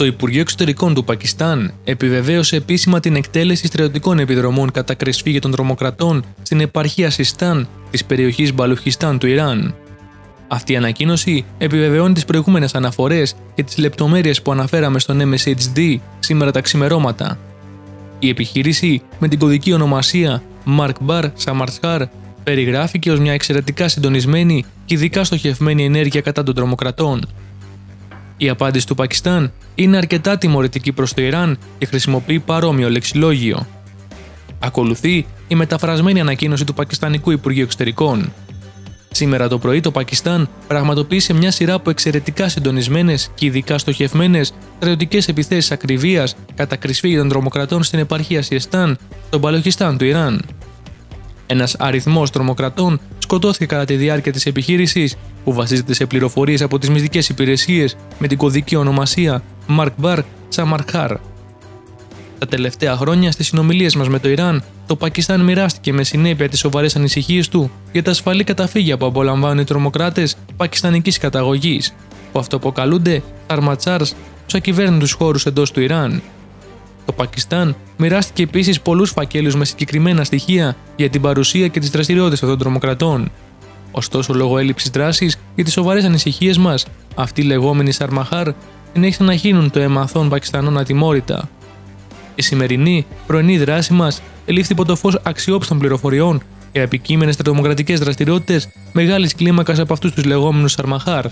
Το Υπουργείο Εξωτερικών του Πακιστάν επιβεβαίωσε επίσημα την εκτέλεση στρατιωτικών επιδρομών κατά κρεσφύγε των τρομοκρατών στην επαρχία Sistan της περιοχής Μπαλουχιστάν του Ιράν. Αυτή η ανακοίνωση επιβεβαιώνει τις προηγούμενες αναφορές και τις λεπτομέρειες που αναφέραμε στον MSHD σήμερα τα ξημερώματα. Η επιχείρηση με την κωδική ονομασία Markbar Samarkand περιγράφηκε ως μια εξαιρετικά συντονισμένη και ειδικά στοχευμένη ενέργεια κατά των τρομοκρατών. Η απάντηση του Πακιστάν είναι αρκετά τιμωρητική προς το Ιράν και χρησιμοποιεί παρόμοιο λεξιλόγιο. Ακολουθεί η μεταφρασμένη ανακοίνωση του Πακιστανικού Υπουργείου Εξωτερικών. Σήμερα το πρωί το Πακιστάν πραγματοποίησε μια σειρά από εξαιρετικά συντονισμένες και ειδικά στοχευμένες στρατιωτικές επιθέσεις ακριβίας κατά κρεσφύγε των τρομοκρατών στην επαρχία Sistan, στο Μπαλουχιστάν του Ιράν. Ένας αριθμός τρομοκρατών σκοτώθηκε κατά τη διάρκεια της επιχείρησης, που βασίζεται σε πληροφορίες από τις μυστικές υπηρεσίες με την κωδική ονομασία Markbar Samarkand. Τα τελευταία χρόνια στις συνομιλίες μας με το Ιράν, το Πακιστάν μοιράστηκε με συνέπεια τις σοβαρές ανησυχίες του για τα ασφαλή καταφύγια που απολαμβάνουν οι τρομοκράτες πακιστανικής καταγωγής, που αυτοαποκαλούνται Armachars, στους ακυβέρνητους χώρους εντός του Ιράν. Το Πακιστάν μοιράστηκε επίσης πολλούς φακέλους με συγκεκριμένα στοιχεία για την παρουσία και τις δραστηριότητες των τρομοκρατών. Ωστόσο, λόγω έλλειψης δράσης για τις σοβαρές ανησυχίες μας, αυτοί οι λεγόμενοι Σαρμαχάρ συνέχισαν να χύνουν το αίμα αθώων Πακιστανών ατιμόρυτα. Η σημερινή πρωινή δράση μας ελήφθη υπό το φως αξιόπιστων πληροφοριών για επικείμενες τρομοκρατικές δραστηριότητες μεγάλης κλίμακας από αυτούς τους λεγόμενους Σαρμαχάρ.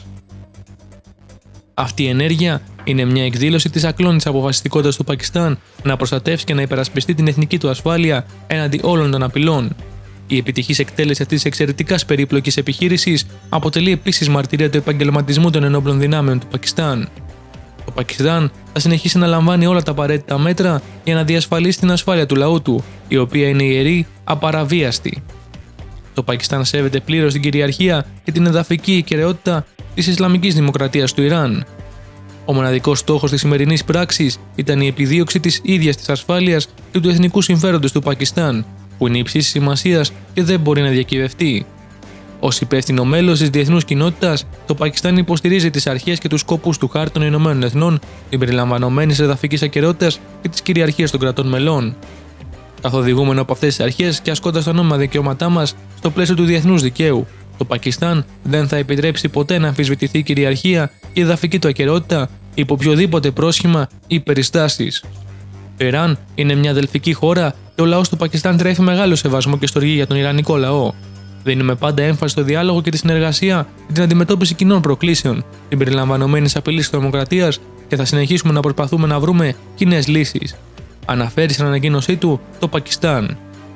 Αυτή η ενέργεια είναι μια εκδήλωση της ακλόνητης αποφασιστικότητας του Πακιστάν να προστατεύσει και να υπερασπιστεί την εθνική του ασφάλεια έναντι όλων των απειλών. Η επιτυχής εκτέλεση αυτής της εξαιρετικά περίπλοκης επιχείρησης αποτελεί επίσης μαρτυρία του επαγγελματισμού των ενόπλων δυνάμεων του Πακιστάν. Το Πακιστάν θα συνεχίσει να λαμβάνει όλα τα απαραίτητα μέτρα για να διασφαλίσει την ασφάλεια του λαού του, η οποία είναι ιερή, απαραβίαστη. Το Πακιστάν σέβεται πλήρως την κυριαρχία και την εδαφική ακεραιότητα της Ισλαμικής Δημοκρατίας του Ιράν. Ο μοναδικός στόχος της σημερινής πράξης ήταν η επιδίωξη της ίδιας της ασφάλειας και του εθνικού συμφέροντος του Πακιστάν, που είναι υψής σημασίας και δεν μπορεί να διακυβευτεί. Ως υπεύθυνο μέλος της διεθνούς κοινότητας, το Πακιστάν υποστηρίζει τις αρχές και τους σκοπούς του Χάρτη των Ηνωμένων Εθνών, συμπεριλαμβανομένης εδαφικής ακεραιότητας και της κυριαρχίας των κρατών μελών. Καθοδηγούμενο από αυτές τις αρχές και ασκώντας τα νόμιμα δικαιώματά μας στο πλαίσιο του διεθνούς δικαίου, το Πακιστάν δεν θα επιτρέψει ποτέ να αμφισβητηθεί η κυριαρχία και η εδαφική του ακεραιότητα υπό οποιοδήποτε πρόσχημα ή περιστάσεις. Το Ιράν είναι μια αδελφική χώρα και ο λαός του Πακιστάν τρέφει μεγάλο σεβασμό και στοργή για τον Ιρανικό λαό. Δίνουμε πάντα έμφαση στο διάλογο και τη συνεργασία για την αντιμετώπιση κοινών προκλήσεων, συμπεριλαμβανομένης απειλής της τρομοκρατίας, και θα συνεχίσουμε να προσπαθούμε να βρούμε κοινές λύσεις. Αναφέρει στην ανακοίνωσή του το Πακιστάν.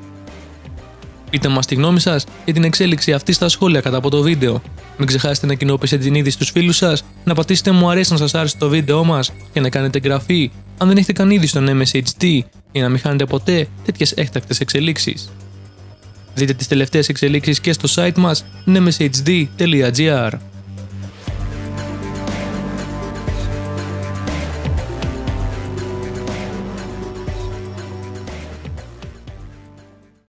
Πείτε μας τη γνώμη σας για την εξέλιξη αυτή στα σχόλια κατά από το βίντεο. Μην ξεχάσετε να κοινοποιήσετε την είδηση στους φίλους σας, να πατήσετε μου αρέσει αν σας άρεσε το βίντεό μας και να κάνετε εγγραφή αν δεν έχετε καν ήδη στον MSHD για να μην χάνετε ποτέ τέτοιες έκτακτες εξελίξεις. Δείτε τις τελευταίες εξελίξεις και στο site μας mshd.gr.